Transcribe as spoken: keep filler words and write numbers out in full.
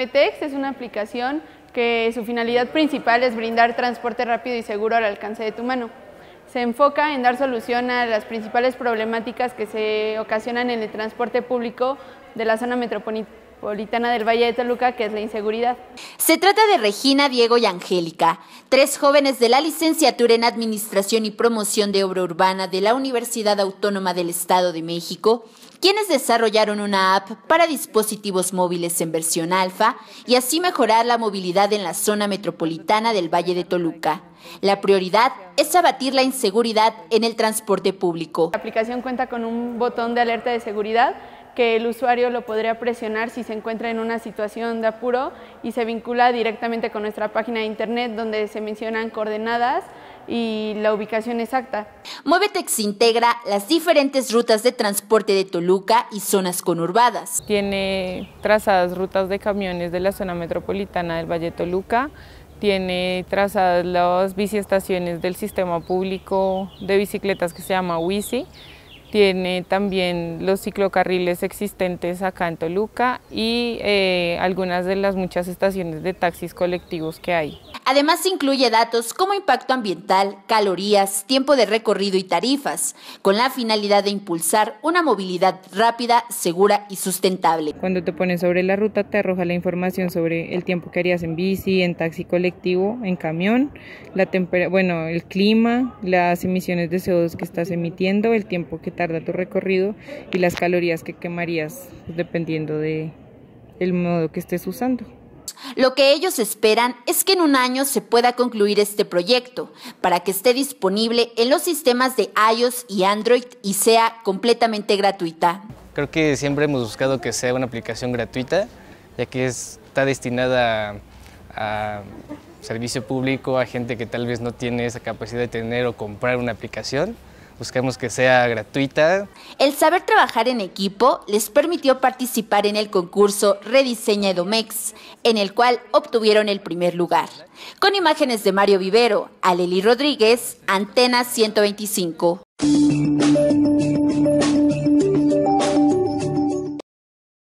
Movetex es una aplicación que su finalidad principal es brindar transporte rápido y seguro al alcance de tu mano. Se enfoca en dar solución a las principales problemáticas que se ocasionan en el transporte público de la zona metropolitana del Valle de Toluca, que es la inseguridad. Se trata de Regina, Diego y Angélica, tres jóvenes de la licenciatura en Administración y Promoción de Obra Urbana de la Universidad Autónoma del Estado de México, quienes desarrollaron una app para dispositivos móviles en versión alfa y así mejorar la movilidad en la zona metropolitana del Valle de Toluca. La prioridad es abatir la inseguridad en el transporte público. La aplicación cuenta con un botón de alerta de seguridad que el usuario lo podría presionar si se encuentra en una situación de apuro y se vincula directamente con nuestra página de internet donde se mencionan coordenadas y la ubicación exacta. Movetex integra las diferentes rutas de transporte de Toluca y zonas conurbadas. Tiene trazadas rutas de camiones de la zona metropolitana del Valle de Toluca, tiene trazadas las biciestaciones del sistema público de bicicletas que se llama Wici, tiene también los ciclocarriles existentes acá en Toluca y eh, algunas de las muchas estaciones de taxis colectivos que hay. Además incluye datos como impacto ambiental, calorías, tiempo de recorrido y tarifas, con la finalidad de impulsar una movilidad rápida, segura y sustentable. Cuando te pones sobre la ruta te arroja la información sobre el tiempo que harías en bici, en taxi colectivo, en camión, la bueno, el clima, las emisiones de C O dos que estás emitiendo, el tiempo que tarda tu recorrido y las calorías que quemarías pues, dependiendo de el modo que estés usando. Lo que ellos esperan es que en un año se pueda concluir este proyecto para que esté disponible en los sistemas de iOS y Android y sea completamente gratuita. Creo que siempre hemos buscado que sea una aplicación gratuita, ya que está destinada a, a servicio público, a gente que tal vez no tiene esa capacidad de tener o comprar una aplicación. Buscamos que sea gratuita. El saber trabajar en equipo les permitió participar en el concurso Rediseña Edomex, en el cual obtuvieron el primer lugar. Con imágenes de Mario Vivero, Aleli Rodríguez, Antena ciento veinticinco.